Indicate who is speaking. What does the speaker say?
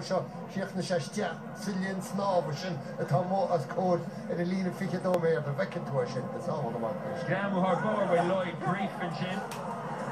Speaker 1: seo siach na seiste sillion snáb sin atá mó as cód ar a lína fiche dó mé ar a bhecin tú sin, is áhana mar.
Speaker 2: Gramú haar bór bhfuil Lloyd Grief an sin.